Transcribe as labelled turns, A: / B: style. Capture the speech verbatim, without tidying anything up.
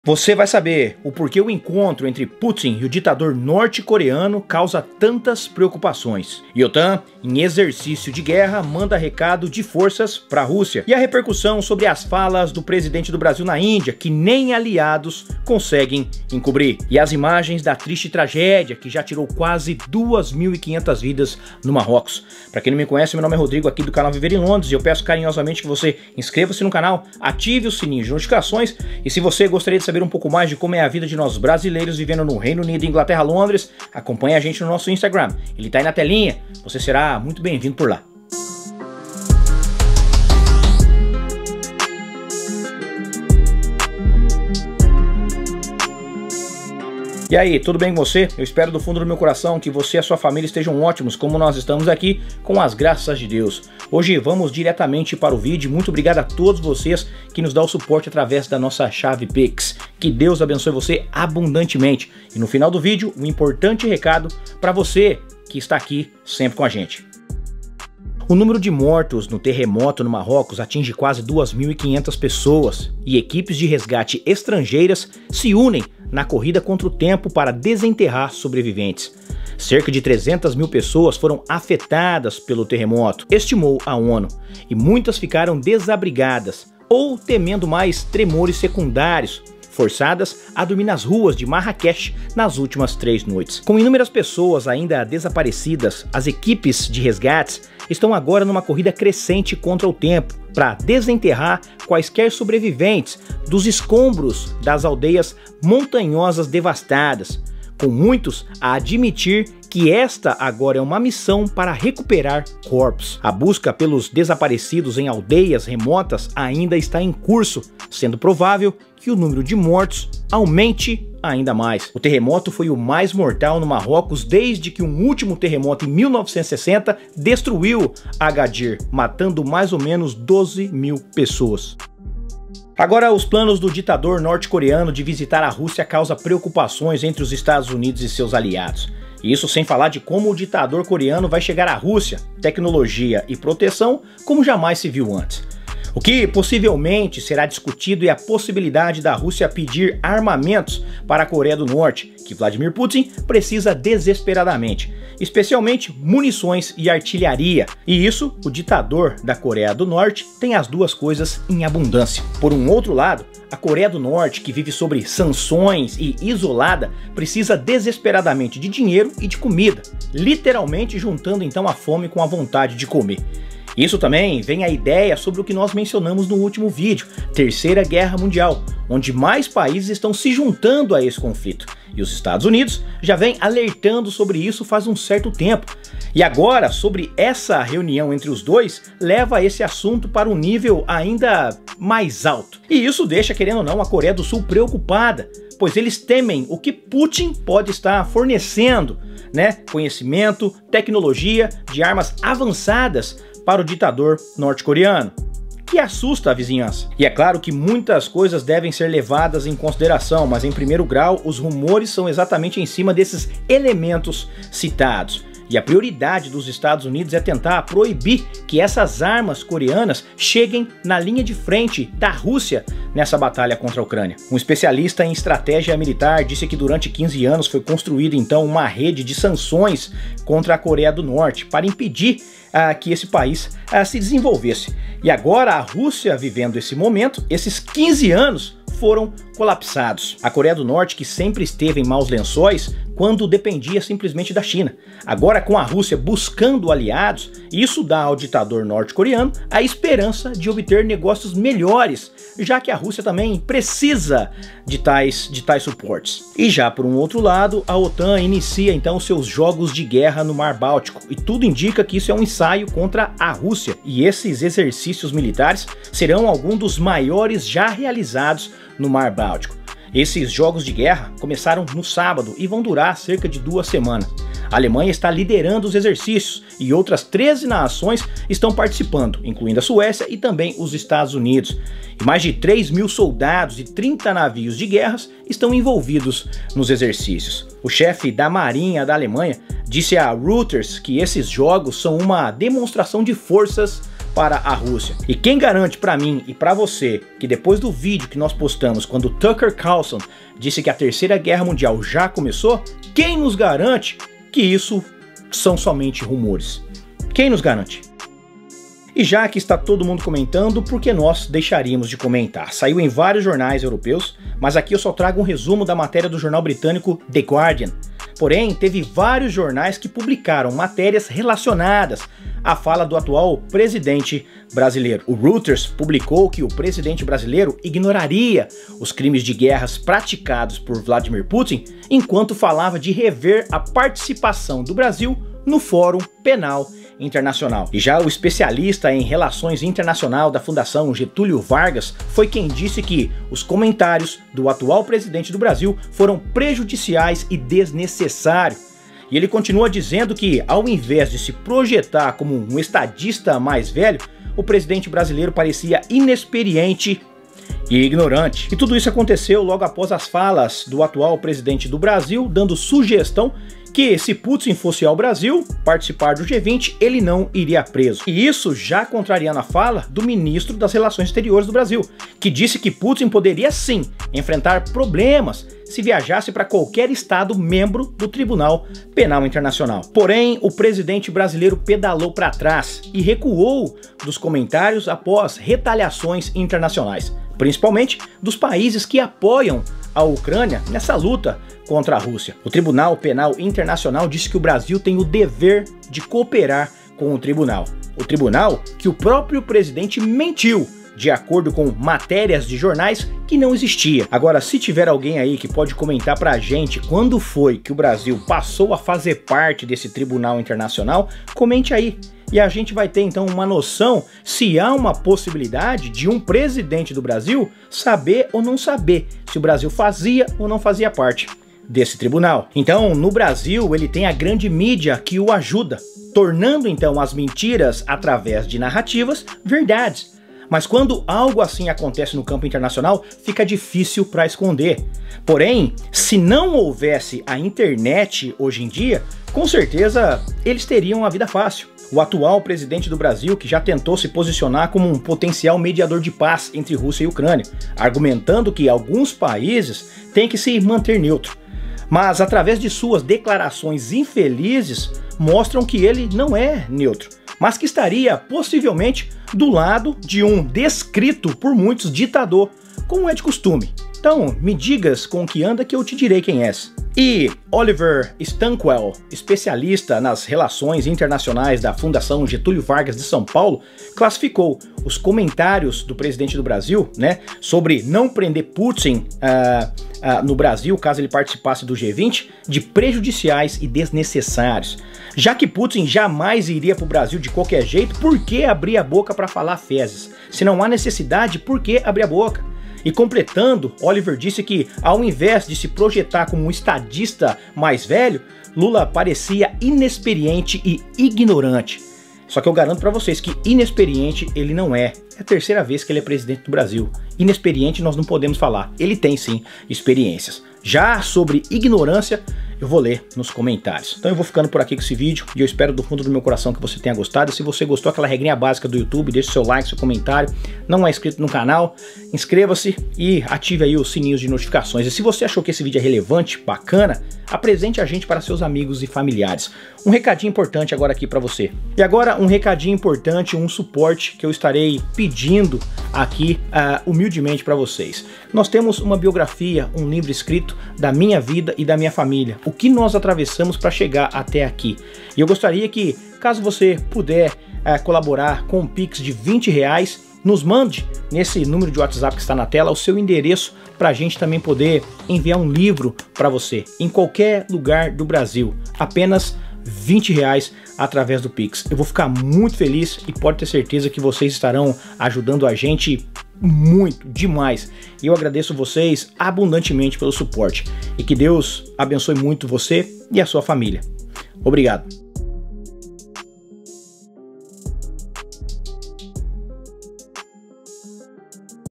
A: Você vai saber o porquê o encontro entre Putin e o ditador norte-coreano causa tantas preocupações. E OTAN, em exercício de guerra, manda recado de forças para a Rússia. E a repercussão sobre as falas do presidente do Brasil na Índia, que nem aliados conseguem encobrir. E as imagens da triste tragédia que já tirou quase duas mil e quinhentas vidas no Marrocos. Para quem não me conhece, meu nome é Rodrigo, aqui do canal Viver em Londres, e eu peço carinhosamente que você inscreva-se no canal, ative o sininho de notificações, e se você gostaria de saber um pouco mais de como é a vida de nós brasileiros vivendo no Reino Unido, Inglaterra, Londres, acompanhe a gente no nosso Instagram. Ele tá aí na telinha, você será muito bem-vindo por lá. E aí, tudo bem com você? Eu espero do fundo do meu coração que você e a sua família estejam ótimos, como nós estamos aqui, com as graças de Deus. Hoje vamos diretamente para o vídeo. Muito obrigado a todos vocês que nos dão o suporte através da nossa chave Pix. Que Deus abençoe você abundantemente. E no final do vídeo, um importante recado para você que está aqui sempre com a gente. O número de mortos no terremoto no Marrocos atinge quase duas mil e quinhentas pessoas e equipes de resgate estrangeiras se unem na corrida contra o tempo para desenterrar sobreviventes. Cerca de trezentas mil pessoas foram afetadas pelo terremoto, estimou a ONU, e muitas ficaram desabrigadas ou temendo mais tremores secundários, forçadas a dormir nas ruas de Marrakech nas últimas três noites. Com inúmeras pessoas ainda desaparecidas, as equipes de resgates estão agora numa corrida crescente contra o tempo para desenterrar quaisquer sobreviventes dos escombros das aldeias montanhosas devastadas, com muitos a admitir que esta agora é uma missão para recuperar corpos. A busca pelos desaparecidos em aldeias remotas ainda está em curso, sendo provável que o número de mortos aumente ainda mais. O terremoto foi o mais mortal no Marrocos desde que um último terremoto em mil novecentos e sessenta destruiu Agadir, matando mais ou menos doze mil pessoas. Agora, os planos do ditador norte-coreano de visitar a Rússia causam preocupações entre os Estados Unidos e seus aliados. Isso sem falar de como o ditador coreano vai chegar à Rússia, tecnologia e proteção como jamais se viu antes. O que possivelmente será discutido é a possibilidade da Rússia pedir armamentos para a Coreia do Norte, que Vladimir Putin precisa desesperadamente, especialmente munições e artilharia. E isso, o ditador da Coreia do Norte tem as duas coisas em abundância. Por um outro lado, a Coreia do Norte, que vive sobre sanções e isolada, precisa desesperadamente de dinheiro e de comida, literalmente juntando então a fome com a vontade de comer. Isso também vem a ideia sobre o que nós mencionamos no último vídeo, Terceira Guerra Mundial, onde mais países estão se juntando a esse conflito. E os Estados Unidos já vem alertando sobre isso faz um certo tempo. E agora, sobre essa reunião entre os dois, leva esse assunto para um nível ainda mais alto. E isso deixa, querendo ou não, a Coreia do Sul preocupada, pois eles temem o que Putin pode estar fornecendo, né? Conhecimento, tecnologia de armas avançadas para o ditador norte-coreano, que assusta a vizinhança. E é claro que muitas coisas devem ser levadas em consideração, mas em primeiro grau, os rumores são exatamente em cima desses elementos citados. E a prioridade dos Estados Unidos é tentar proibir que essas armas coreanas cheguem na linha de frente da Rússia nessa batalha contra a Ucrânia. Um especialista em estratégia militar disse que durante quinze anos foi construída então uma rede de sanções contra a Coreia do Norte para impedir ah, que esse país ah, se desenvolvesse. E agora a Rússia vivendo esse momento, esses quinze anos foram colapsados. A Coreia do Norte, que sempre esteve em maus lençóis quando dependia simplesmente da China. Agora, com a Rússia buscando aliados, isso dá ao ditador norte-coreano a esperança de obter negócios melhores, já que a Rússia também precisa de tais, de tais suportes. E já por um outro lado, a OTAN inicia então seus jogos de guerra no Mar Báltico, e tudo indica que isso é um ensaio contra a Rússia. E esses exercícios militares serão alguns dos maiores já realizados no Mar Báltico. Esses jogos de guerra começaram no sábado e vão durar cerca de duas semanas. A Alemanha está liderando os exercícios e outras treze nações estão participando, incluindo a Suécia e também os Estados Unidos. E mais de três mil soldados e trinta navios de guerras estão envolvidos nos exercícios. O chefe da Marinha da Alemanha disse a Reuters que esses jogos são uma demonstração de forças para a Rússia. E quem garante para mim e para você que depois do vídeo que nós postamos quando Tucker Carlson disse que a Terceira Guerra Mundial já começou, quem nos garante que isso são somente rumores? Quem nos garante? E já que está todo mundo comentando, por que nós deixaríamos de comentar? Saiu em vários jornais europeus, mas aqui eu só trago um resumo da matéria do jornal britânico The Guardian. Porém, teve vários jornais que publicaram matérias relacionadas à fala do atual presidente brasileiro. O Reuters publicou que o presidente brasileiro ignoraria os crimes de guerras praticados por Vladimir Putin enquanto falava de rever a participação do Brasil no Fórum Penal Internacional. E já o especialista em relações internacionais da Fundação Getúlio Vargas foi quem disse que os comentários do atual presidente do Brasil foram prejudiciais e desnecessários. E ele continua dizendo que, ao invés de se projetar como um estadista mais velho, o presidente brasileiro parecia inexperiente e ignorante. E tudo isso aconteceu logo após as falas do atual presidente do Brasil, dando sugestão que se Putin fosse ao Brasil participar do G vinte, ele não iria preso. E isso já contrariando a fala do ministro das Relações Exteriores do Brasil, que disse que Putin poderia sim enfrentar problemas se viajasse para qualquer estado membro do Tribunal Penal Internacional. Porém, o presidente brasileiro pedalou para trás e recuou dos comentários após retaliações internacionais, principalmente dos países que apoiam a Ucrânia nessa luta contra a Rússia. O Tribunal Penal Internacional disse que o Brasil tem o dever de cooperar com o tribunal. O tribunal que o próprio presidente mentiu, de acordo com matérias de jornais, que não existia. Agora, se tiver alguém aí que pode comentar pra gente quando foi que o Brasil passou a fazer parte desse Tribunal Internacional, comente aí. E a gente vai ter então uma noção se há uma possibilidade de um presidente do Brasil saber ou não saber se o Brasil fazia ou não fazia parte desse tribunal. Então, no Brasil, ele tem a grande mídia que o ajuda, tornando então as mentiras através de narrativas verdades. Mas quando algo assim acontece no campo internacional, fica difícil para esconder. Porém, se não houvesse a internet hoje em dia, com certeza eles teriam a vida fácil. O atual presidente do Brasil, que já tentou se posicionar como um potencial mediador de paz entre Rússia e Ucrânia, argumentando que alguns países têm que se manter neutro. Mas através de suas declarações infelizes, mostram que ele não é neutro, mas que estaria possivelmente do lado de um descrito por muitos ditador, como é de costume. Então, me digas com que anda que eu te direi quem és. E Oliver Stankwell, especialista nas relações internacionais da Fundação Getúlio Vargas de São Paulo, classificou os comentários do presidente do Brasil, né, sobre não prender Putin uh, uh, no Brasil, caso ele participasse do G vinte, de prejudiciais e desnecessários. Já que Putin jamais iria para o Brasil de qualquer jeito, por que abrir a boca para falar fezes? Se não há necessidade, por que abrir a boca? E completando, Oliver disse que, ao invés de se projetar como um estadista mais velho, Lula parecia inexperiente e ignorante. Só que eu garanto para vocês que inexperiente ele não é. É a terceira vez que ele é presidente do Brasil. Inexperiente nós não podemos falar. Ele tem sim experiências. Já sobre ignorância, eu vou ler nos comentários. Então eu vou ficando por aqui com esse vídeo e eu espero do fundo do meu coração que você tenha gostado. E se você gostou, aquela regrinha básica do YouTube, deixe seu like, seu comentário. Não é inscrito no canal, inscreva-se e ative aí os sininhos de notificações. E se você achou que esse vídeo é relevante, bacana, apresente a gente para seus amigos e familiares. Um recadinho importante agora aqui para você. E agora um recadinho importante, um suporte que eu estarei pedindo aqui uh, humildemente para vocês. Nós temos uma biografia, um livro escrito da minha vida e da minha família. O que nós atravessamos para chegar até aqui. E eu gostaria que, caso você puder uh, colaborar com um Pix de vinte reais, nos mande nesse número de WhatsApp que está na tela o seu endereço para a gente também poder enviar um livro para você em qualquer lugar do Brasil. Apenas vinte reais através do Pix. Eu vou ficar muito feliz e pode ter certeza que vocês estarão ajudando a gente muito, demais. E eu agradeço vocês abundantemente pelo suporte. E que Deus abençoe muito você e a sua família. Obrigado.